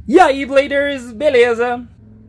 E aí, Bladers, beleza?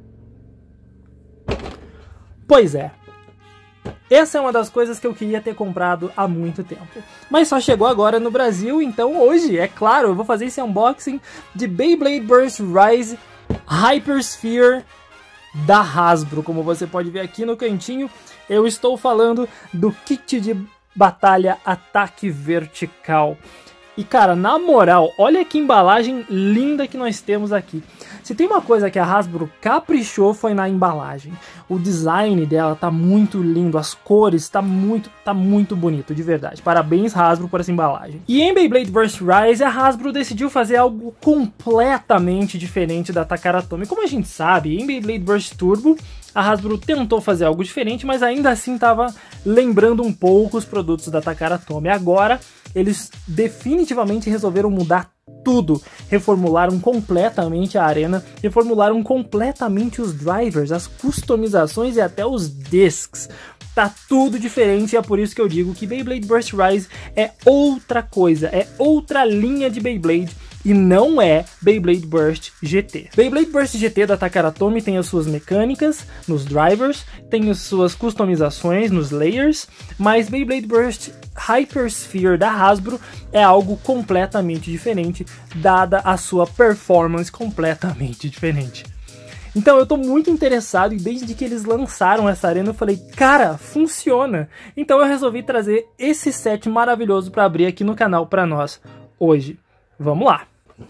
Pois é, essa é uma das coisas que eu queria ter comprado há muito tempo, mas só chegou agora no Brasil, então hoje, é claro, eu vou fazer esse unboxing de Beyblade Burst Rise Hypersphere da Hasbro. Como você pode ver aqui no cantinho, eu estou falando do kit de batalha Ataque Vertical. E cara, na moral, olha que embalagem linda que nós temos aqui. Se tem uma coisa que a Hasbro caprichou foi na embalagem. O design dela tá muito lindo, as cores tá muito bonito, de verdade. Parabéns, Hasbro, por essa embalagem. E em Beyblade Burst Rise, a Hasbro decidiu fazer algo completamente diferente da Takara Tomy. Como a gente sabe, em Beyblade Burst Turbo, a Hasbro tentou fazer algo diferente, mas ainda assim estava lembrando um pouco os produtos da Takara Tomy. Agora, eles definitivamente resolveram mudar tudo. Reformularam completamente a arena, reformularam completamente os drivers, as customizações e até os discs. Tá tudo diferente e é por isso que eu digo que Beyblade Burst Rise é outra coisa, é outra linha de Beyblade. E não é Beyblade Burst GT. Beyblade Burst GT da Takara Tomy tem as suas mecânicas nos drivers, tem as suas customizações nos layers, mas Beyblade Burst Hypersphere da Hasbro é algo completamente diferente, dada a sua performance completamente diferente. Então eu tô muito interessado e desde que eles lançaram essa arena eu falei, cara, funciona! Então eu resolvi trazer esse set maravilhoso para abrir aqui no canal para nós hoje. Vamos lá!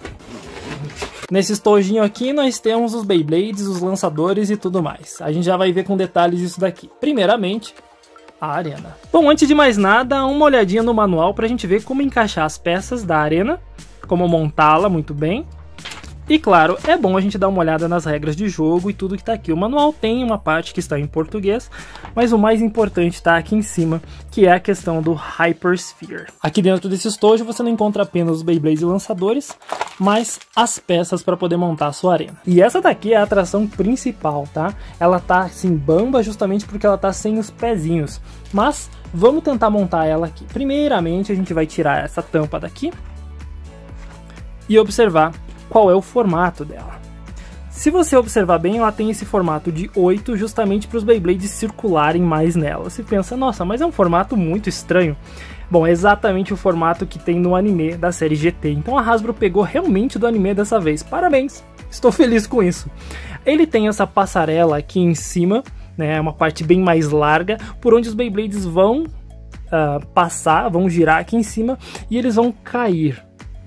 Nesse estojinho aqui nós temos os Beyblades, os lançadores e tudo mais. A gente já vai ver com detalhes isso daqui. Primeiramente, a arena. Bom, antes de mais nada, uma olhadinha no manual pra gente ver como encaixar as peças da arena, como montá-la muito bem. E claro, é bom a gente dar uma olhada nas regras de jogo e tudo que tá aqui. O manual tem uma parte que está em português, mas o mais importante está aqui em cima, que é a questão do Hypersphere. Aqui dentro desse estojo você não encontra apenas os Beyblades e lançadores, mas as peças para poder montar a sua arena. E essa daqui é a atração principal, tá? Ela tá assim bamba justamente porque ela tá sem os pezinhos. Mas vamos tentar montar ela aqui. Primeiramente a gente vai tirar essa tampa daqui e observar qual é o formato dela. Se você observar bem, ela tem esse formato de 8 justamente para os Beyblades circularem mais nela. Você pensa, nossa, mas é um formato muito estranho. Bom, é exatamente o formato que tem no anime da série GT. Então a Hasbro pegou realmente do anime dessa vez. Parabéns, estou feliz com isso. Ele tem essa passarela aqui em cima, né, uma parte bem mais larga, por onde os Beyblades vão passar, vão girar aqui em cima e eles vão cair.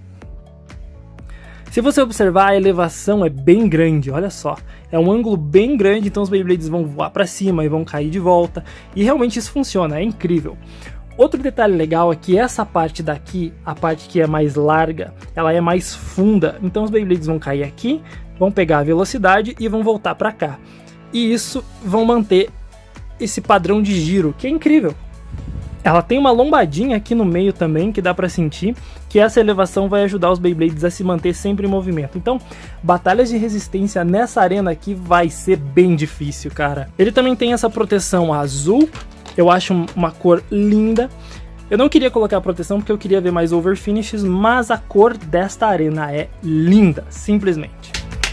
Se você observar, a elevação é bem grande, olha só. É um ângulo bem grande, então os Beyblades vão voar para cima e vão cair de volta. E realmente isso funciona, é incrível. Outro detalhe legal é que essa parte daqui, a parte que é mais larga, ela é mais funda. Então os Beyblades vão cair aqui, vão pegar a velocidade e vão voltar para cá. E isso vão manter esse padrão de giro, que é incrível. Ela tem uma lombadinha aqui no meio também, que dá pra sentir, que essa elevação vai ajudar os Beyblades a se manter sempre em movimento. Então, batalhas de resistência nessa arena aqui vai ser bem difícil, cara. Ele também tem essa proteção azul, eu acho uma cor linda. Eu não queria colocar a proteção porque eu queria ver mais overfinishes, mas a cor desta arena é linda, simplesmente.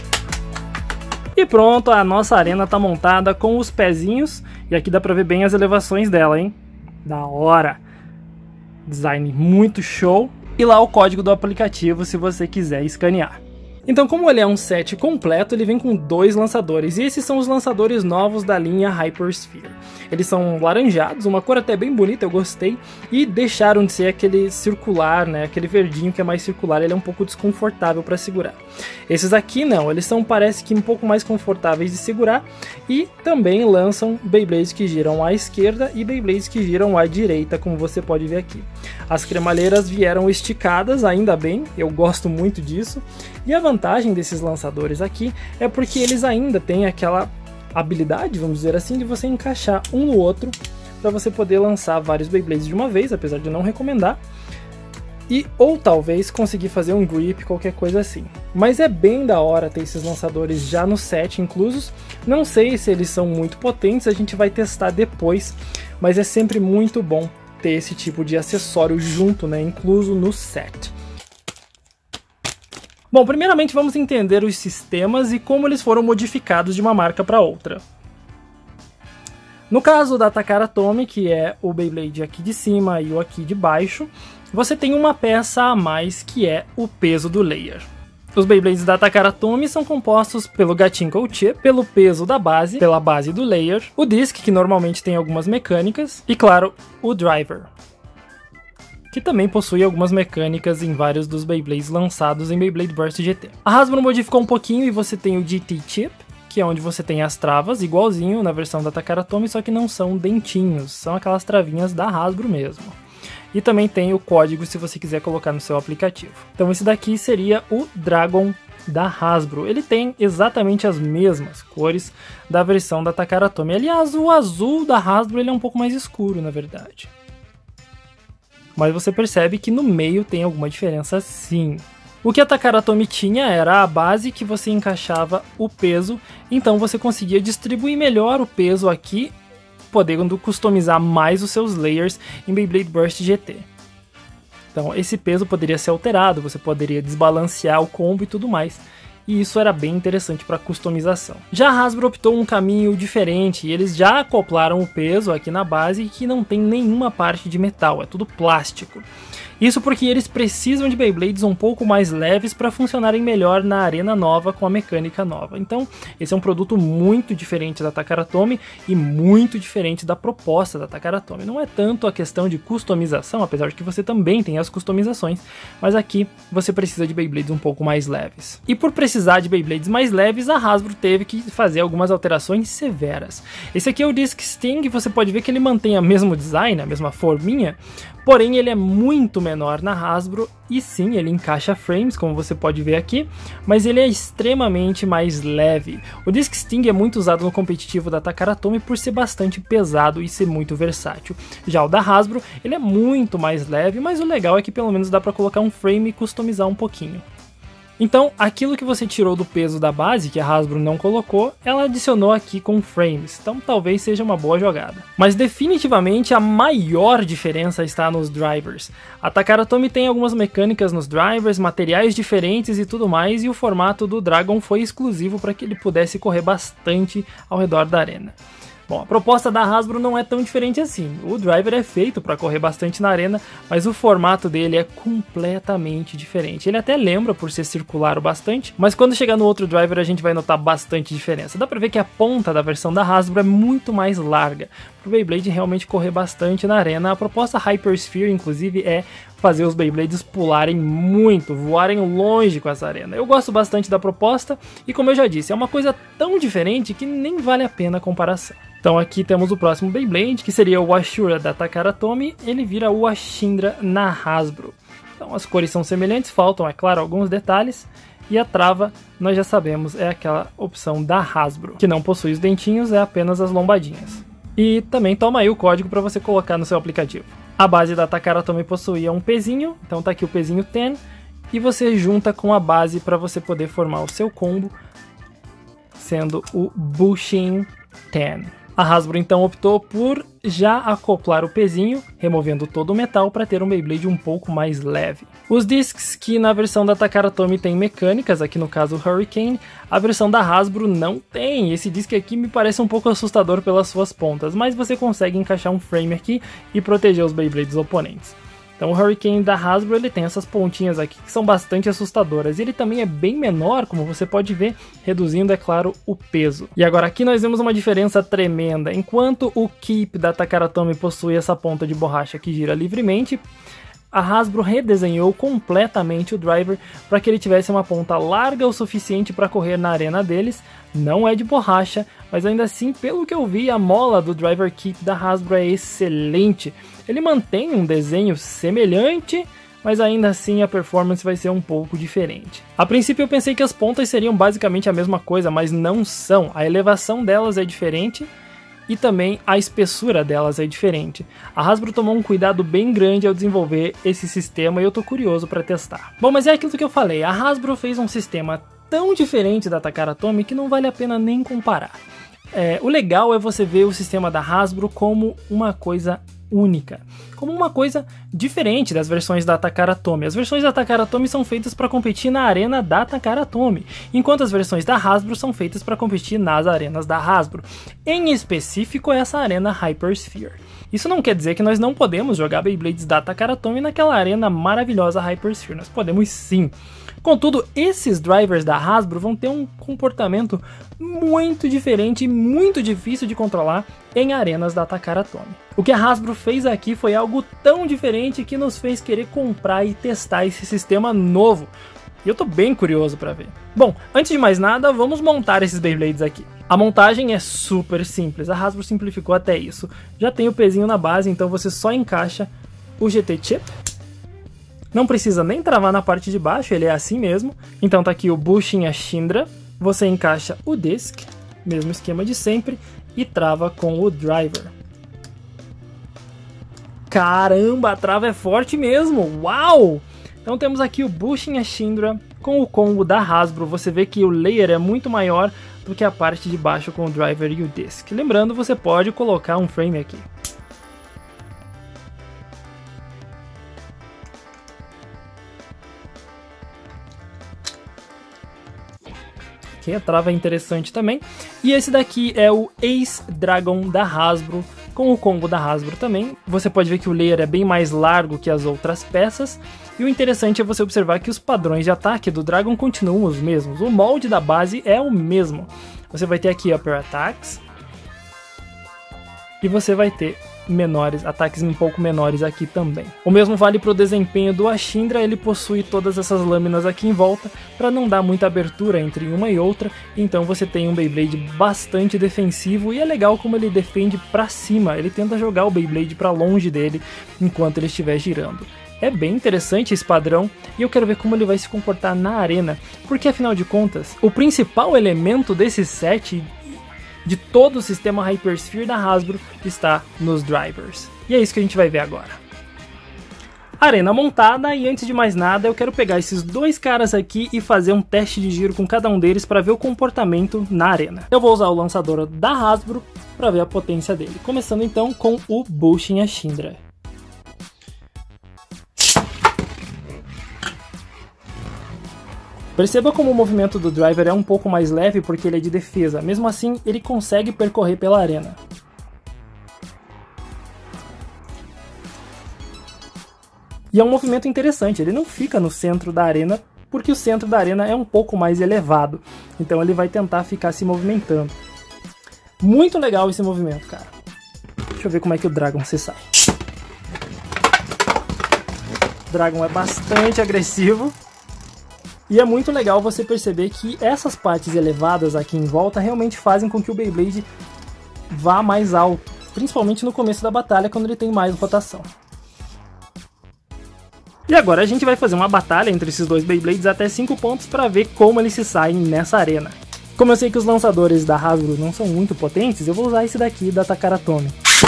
E pronto, a nossa arena tá montada com os pezinhos, e aqui dá pra ver bem as elevações dela, hein? Da hora, design muito show, e lá o código do aplicativo se você quiser escanear. Então, como ele é um set completo, ele vem com 2 lançadores, e esses são os lançadores novos da linha Hypersphere. Eles são laranjados, uma cor até bem bonita, eu gostei, e deixaram de ser aquele circular, né, aquele verdinho que é mais circular, ele é um pouco desconfortável para segurar. Esses aqui não, eles são, parece que um pouco mais confortáveis de segurar, e também lançam Beyblades que giram à esquerda e Beyblades que giram à direita, como você pode ver aqui. As cremalheiras vieram esticadas, ainda bem, eu gosto muito disso, e a vantagem desses lançadores aqui é porque eles ainda têm aquela habilidade, vamos dizer assim, de você encaixar um no outro para você poder lançar vários Beyblades de uma vez, apesar de não recomendar, e ou talvez conseguir fazer um grip, qualquer coisa assim. Mas é bem da hora ter esses lançadores já no set inclusos. Não sei se eles são muito potentes, a gente vai testar depois, mas é sempre muito bom ter esse tipo de acessório junto, né, incluso no set. Bom, primeiramente vamos entender os sistemas e como eles foram modificados de uma marca para outra. No caso da Takara Tomy, que é o Beyblade aqui de cima e o aqui de baixo, você tem uma peça a mais que é o peso do layer. Os Beyblades da Takara Tomy são compostos pelo Gatinko Chip, pelo peso da base, pela base do layer, o disc, que normalmente tem algumas mecânicas, e claro, o driver, que também possui algumas mecânicas em vários dos Beyblades lançados em Beyblade Burst GT. A Hasbro modificou um pouquinho e você tem o GT Chip, que é onde você tem as travas, igualzinho na versão da Takara Tomy, só que não são dentinhos, são aquelas travinhas da Hasbro mesmo. E também tem o código se você quiser colocar no seu aplicativo. Então esse daqui seria o Dragon da Hasbro. Ele tem exatamente as mesmas cores da versão da Takara Tomy. Aliás, o azul da Hasbro ele é um pouco mais escuro, na verdade. Mas você percebe que no meio tem alguma diferença sim. O que a Takara Tomy tinha era a base que você encaixava o peso, então você conseguia distribuir melhor o peso aqui, podendo customizar mais os seus layers em Beyblade Burst GT. Então esse peso poderia ser alterado, você poderia desbalancear o combo e tudo mais. E isso era bem interessante para customização. Já a Hasbro optou um caminho diferente e eles já acoplaram o peso aqui na base que não tem nenhuma parte de metal, é tudo plástico. Isso porque eles precisam de Beyblades um pouco mais leves para funcionarem melhor na arena nova com a mecânica nova. Então, esse é um produto muito diferente da Takara Tomy e muito diferente da proposta da Takara Tomy. Não é tanto a questão de customização, apesar de que você também tem as customizações, mas aqui você precisa de Beyblades um pouco mais leves. E por precisar de Beyblades mais leves, a Hasbro teve que fazer algumas alterações severas. Esse aqui é o Disc Sting, você pode ver que ele mantém o mesmo design, a mesma forminha, porém ele é muito menor na Hasbro e sim, ele encaixa frames, como você pode ver aqui, mas ele é extremamente mais leve. O Disc Sting é muito usado no competitivo da Takara Tomy por ser bastante pesado e ser muito versátil. Já o da Hasbro, ele é muito mais leve, mas o legal é que pelo menos dá para colocar um frame e customizar um pouquinho. Então, aquilo que você tirou do peso da base, que a Hasbro não colocou, ela adicionou aqui com frames, então talvez seja uma boa jogada. Mas definitivamente a maior diferença está nos drivers. A Takara Tomy tem algumas mecânicas nos drivers, materiais diferentes e tudo mais, e o formato do Dragon foi exclusivo para que ele pudesse correr bastante ao redor da arena. Bom, a proposta da Hasbro não é tão diferente assim. O driver é feito para correr bastante na arena, mas o formato dele é completamente diferente. Ele até lembra por ser circular o bastante, mas quando chegar no outro driver a gente vai notar bastante diferença. Dá pra ver que a ponta da versão da Hasbro é muito mais larga, para o Beyblade realmente correr bastante na arena. A proposta Hypersphere, inclusive, é fazer os Beyblades pularem muito, voarem longe com essa arena. Eu gosto bastante da proposta e, como eu já disse, é uma coisa tão diferente que nem vale a pena a comparação. Então aqui temos o próximo Beyblade, que seria o Ashura da Takara Tomy, ele vira o Ashindra na Hasbro. Então as cores são semelhantes, faltam, é claro, alguns detalhes, e a trava, nós já sabemos, é aquela opção da Hasbro, que não possui os dentinhos, é apenas as lombadinhas. E também toma aí o código para você colocar no seu aplicativo. A base da Takara Tomy possuía um pezinho, então tá aqui o pezinho 10, e você junta com a base para você poder formar o seu combo, sendo o Bushin 10. A Hasbro então optou por já acoplar o pezinho, removendo todo o metal para ter um Beyblade um pouco mais leve. Os discs que na versão da Takara Tomy tem mecânicas, aqui no caso o Hurricane, a versão da Hasbro não tem. Esse disc aqui me parece um pouco assustador pelas suas pontas, mas você consegue encaixar um frame aqui e proteger os Beyblades oponentes. Então o Hurricane da Hasbro ele tem essas pontinhas aqui que são bastante assustadoras. E ele também é bem menor, como você pode ver, reduzindo, é claro, o peso. E agora aqui nós vemos uma diferença tremenda. Enquanto o Keep da Takara Tomy possui essa ponta de borracha que gira livremente, a Hasbro redesenhou completamente o driver para que ele tivesse uma ponta larga o suficiente para correr na arena deles. Não é de borracha, mas ainda assim, pelo que eu vi, a mola do driver Keep da Hasbro é excelente. Ele mantém um desenho semelhante, mas ainda assim a performance vai ser um pouco diferente. A princípio eu pensei que as pontas seriam basicamente a mesma coisa, mas não são. A elevação delas é diferente e também a espessura delas é diferente. A Hasbro tomou um cuidado bem grande ao desenvolver esse sistema e eu tô curioso para testar. Bom, mas é aquilo que eu falei, a Hasbro fez um sistema tão diferente da Takara Tomy que não vale a pena nem comparar. O legal é você ver o sistema da Hasbro como uma coisa única, como uma coisa diferente das versões da Takara Tomy. As versões da Takara Tomy são feitas para competir na arena da Takara Tomy, enquanto as versões da Hasbro são feitas para competir nas arenas da Hasbro, em específico essa arena Hypersphere. Isso não quer dizer que nós não podemos jogar Beyblades da Takara Tomy naquela arena maravilhosa Hypersphere, nós podemos sim. Contudo, esses drivers da Hasbro vão ter um comportamento muito diferente e muito difícil de controlar em arenas da Takara Tomy. O que a Hasbro fez aqui foi algo tão diferente que nos fez querer comprar e testar esse sistema novo. E eu tô bem curioso para ver. Bom, antes de mais nada, vamos montar esses Beyblades aqui. A montagem é super simples, a Hasbro simplificou até isso. Já tem o pezinho na base, então você só encaixa o GT Chip. Não precisa nem travar na parte de baixo, ele é assim mesmo. Então tá aqui o bushing Ashindra, você encaixa o disc, mesmo esquema de sempre, e trava com o driver. Caramba, a trava é forte mesmo, uau! Então temos aqui o bushing Ashindra com o combo da Hasbro, você vê que o layer é muito maior do que a parte de baixo com o driver e o disc. Lembrando, você pode colocar um frame aqui. Que a trava é interessante também. E esse daqui é o Ace Dragon da Hasbro, com o combo da Hasbro também. Você pode ver que o layer é bem mais largo que as outras peças. E o interessante é você observar que os padrões de ataque do Dragon continuam os mesmos. O molde da base é o mesmo. Você vai ter aqui Upper Attacks. E você vai ter ataques um pouco menores aqui também. O mesmo vale para o desempenho do Ashindra, ele possui todas essas lâminas aqui em volta para não dar muita abertura entre uma e outra, então você tem um Beyblade bastante defensivo e é legal como ele defende para cima, ele tenta jogar o Beyblade para longe dele enquanto ele estiver girando. É bem interessante esse padrão e eu quero ver como ele vai se comportar na arena, porque afinal de contas, o principal elemento desse set de todo o sistema Hypersphere da Hasbro está nos drivers. E é isso que a gente vai ver agora. Arena montada, e antes de mais nada eu quero pegar esses dois caras aqui e fazer um teste de giro com cada um deles para ver o comportamento na arena. Eu vou usar o lançador da Hasbro para ver a potência dele, começando então com o bushing Ashindra. Perceba como o movimento do driver é um pouco mais leve porque ele é de defesa, mesmo assim ele consegue percorrer pela arena. E é um movimento interessante, ele não fica no centro da arena porque o centro da arena é um pouco mais elevado, então ele vai tentar ficar se movimentando. Muito legal esse movimento, cara. Deixa eu ver como é que o Dragon se sai. O Dragon é bastante agressivo. E é muito legal você perceber que essas partes elevadas aqui em volta realmente fazem com que o Beyblade vá mais alto, principalmente no começo da batalha, quando ele tem mais rotação. E agora a gente vai fazer uma batalha entre esses dois Beyblades até 5 pontos para ver como eles se saem nessa arena. Como eu sei que os lançadores da Hasbro não são muito potentes, eu vou usar esse daqui da Takara Tomy.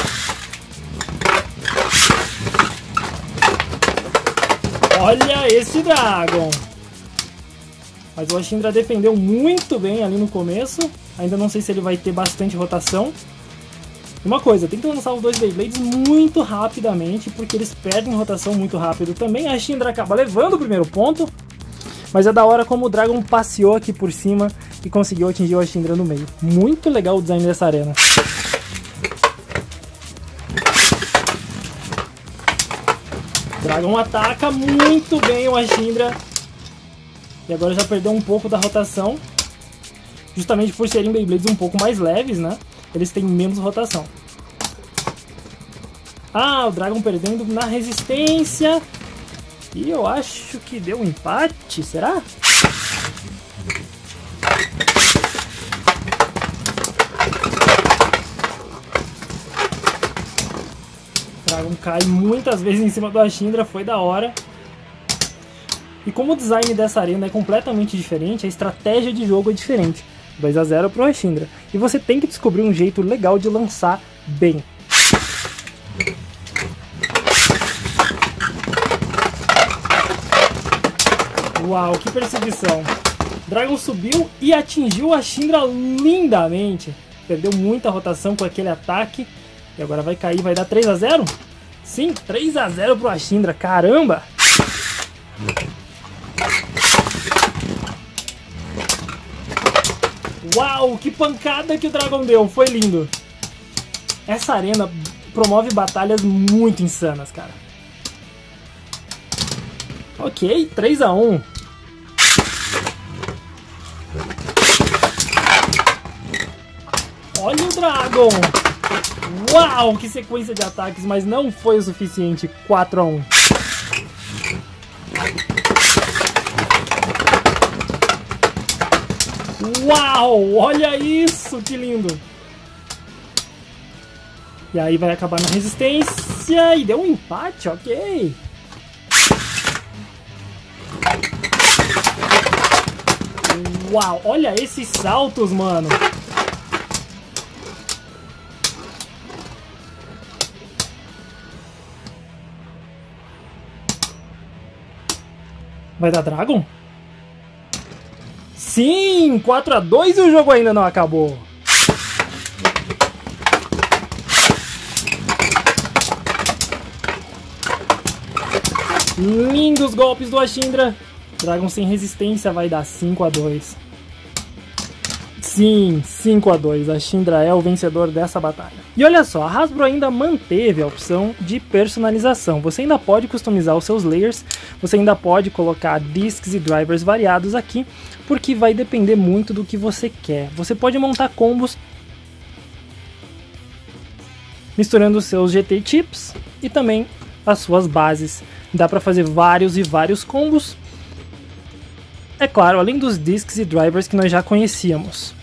Olha esse Dragon! Mas o Ashindra defendeu muito bem ali no começo. Ainda não sei se ele vai ter bastante rotação. Uma coisa, tem que lançar os dois Beyblades muito rapidamente, porque eles perdem rotação muito rápido também. A Ashindra acaba levando o primeiro ponto. Mas é da hora como o Dragon passeou aqui por cima e conseguiu atingir o Ashindra no meio. Muito legal o design dessa arena. O Dragon ataca muito bem o Ashindra. E agora já perdeu um pouco da rotação, justamente por serem Beyblades um pouco mais leves, né? Eles têm menos rotação. Ah, o Dragon perdendo na resistência. E eu acho que deu um empate, será? O Dragon cai muitas vezes em cima do Ashindra, foi da hora. E como o design dessa arena é completamente diferente, a estratégia de jogo é diferente. 2-0 pro Ashindra. E você tem que descobrir um jeito legal de lançar bem. Uau, que perseguição. Dragon subiu e atingiu o Ashindra lindamente. Perdeu muita rotação com aquele ataque. E agora vai cair, vai dar 3-0? Sim, 3 a 0 pro Ashindra, caramba! Uau, que pancada que o Dragon deu, foi lindo! Essa arena promove batalhas muito insanas, cara. Ok, 3 a 1. Olha o Dragon! Uau, que sequência de ataques, mas não foi o suficiente. 4 a 1. Uau, olha isso, que lindo! E aí vai acabar na resistência e deu um empate, ok. Uau, olha esses saltos, mano. Vai dar Dragon? Sim, 4 a 2 e o jogo ainda não acabou. Lindos golpes do Ashindra. Dragon sem resistência vai dar 5 a 2. Sim, 5 a 2. Ashindra é o vencedor dessa batalha. E olha só, a Hasbro ainda manteve a opção de personalização. Você ainda pode customizar os seus layers, você ainda pode colocar discs e drivers variados aqui, porque vai depender muito do que você quer. Você pode montar combos misturando os seus GT chips e também as suas bases. Dá para fazer vários e vários combos. É claro, além dos discs e drivers que nós já conhecíamos.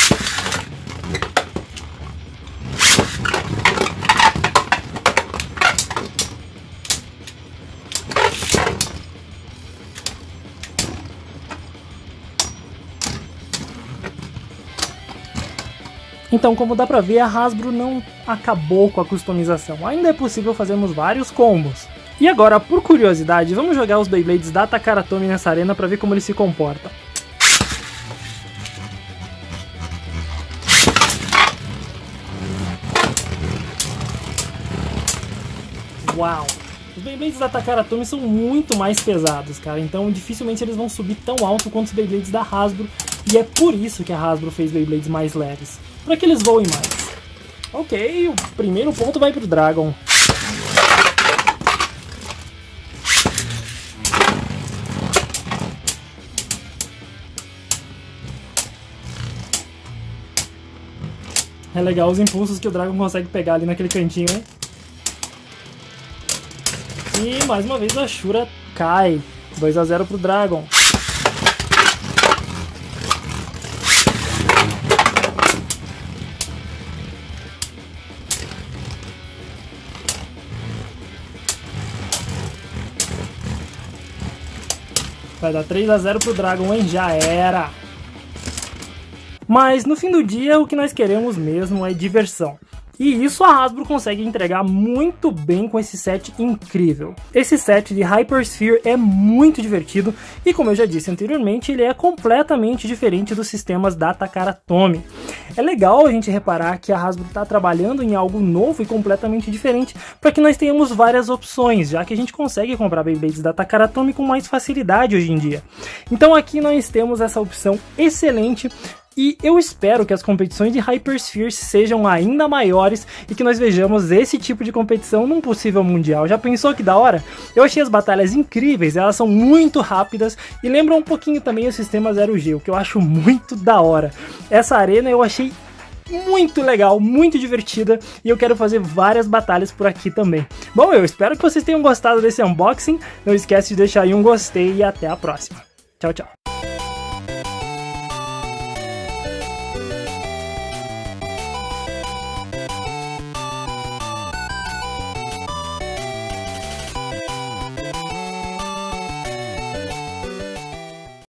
Então, como dá pra ver, a Hasbro não acabou com a customização. Ainda é possível fazermos vários combos. E agora, por curiosidade, vamos jogar os Beyblades da Takara Tomy nessa arena pra ver como eles se comportam. Uau! Os Beyblades da Takara Tomy são muito mais pesados, cara. Então, dificilmente eles vão subir tão alto quanto os Beyblades da Hasbro. E é por isso que a Hasbro fez Beyblades mais leves. Para que eles voem mais. Ok, o primeiro ponto vai pro Dragon. É legal os impulsos que o Dragon consegue pegar ali naquele cantinho, hein? E mais uma vez a Shura cai. 2 a 0 pro Dragon. Vai dar 3 a 0 pro Dragon, hein? Já era! Mas no fim do dia, o que nós queremos mesmo é diversão. E isso a Hasbro consegue entregar muito bem com esse set incrível. Esse set de Hypersphere é muito divertido e, como eu já disse anteriormente, ele é completamente diferente dos sistemas da Takara Tomy. É legal a gente reparar que a Hasbro está trabalhando em algo novo e completamente diferente para que nós tenhamos várias opções, já que a gente consegue comprar Beyblades da Takara Tomy com mais facilidade hoje em dia. Então aqui nós temos essa opção excelente. E eu espero que as competições de Hypersphere sejam ainda maiores e que nós vejamos esse tipo de competição num possível mundial. Já pensou que da hora? Eu achei as batalhas incríveis, elas são muito rápidas e lembram um pouquinho também o sistema 0G, o que eu acho muito da hora. Essa arena eu achei muito legal, muito divertida e eu quero fazer várias batalhas por aqui também. Bom, eu espero que vocês tenham gostado desse unboxing, não esquece de deixar aí um gostei e até a próxima. Tchau, tchau.